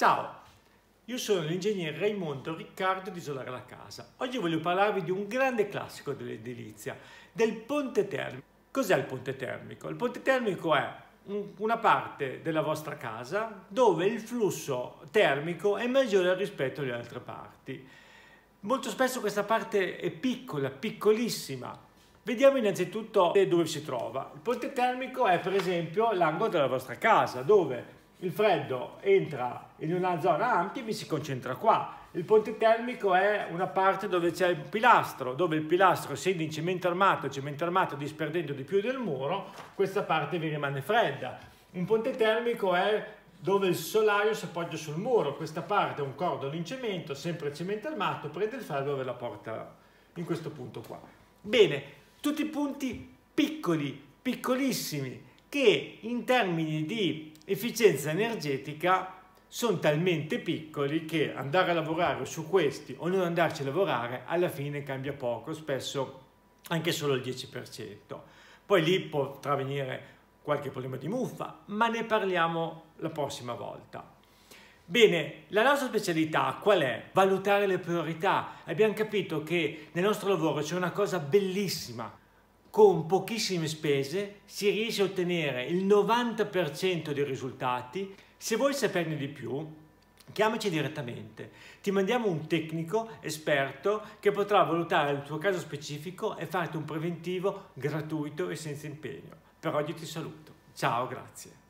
Ciao, io sono l'ingegnere Raimondo Riccardo di Isolare la Casa. Oggi voglio parlarvi di un grande classico dell'edilizia, del ponte termico. Cos'è il ponte termico? Il ponte termico è una parte della vostra casa dove il flusso termico è maggiore rispetto alle altre parti. Molto spesso questa parte è piccola, piccolissima. Vediamo innanzitutto dove si trova. Il ponte termico è per esempio l'angolo della vostra casa, dove il freddo entra in una zona ampia e mi si concentra qua. Il ponte termico è una parte dove c'è un pilastro, dove il pilastro, essendo in cemento armato disperdendo di più del muro, questa parte vi rimane fredda. Un ponte termico è dove il solaio si appoggia sul muro, questa parte è un cordolo in cemento, sempre cemento armato, prende il freddo e ve la porta in questo punto qua. Bene, tutti punti piccoli, piccolissimi, che in termini di efficienza energetica sono talmente piccoli che andare a lavorare su questi o non andarci a lavorare alla fine cambia poco, spesso anche solo il 10%. Poi lì potrà venire qualche problema di muffa, ma ne parliamo la prossima volta. Bene, la nostra specialità qual è? Valutare le priorità. Abbiamo capito che nel nostro lavoro c'è una cosa bellissima. Con pochissime spese si riesce a ottenere il 90% dei risultati. Se vuoi saperne di più, chiamaci direttamente. Ti mandiamo un tecnico esperto che potrà valutare il tuo caso specifico e farti un preventivo gratuito e senza impegno. Per oggi ti saluto. Ciao, grazie.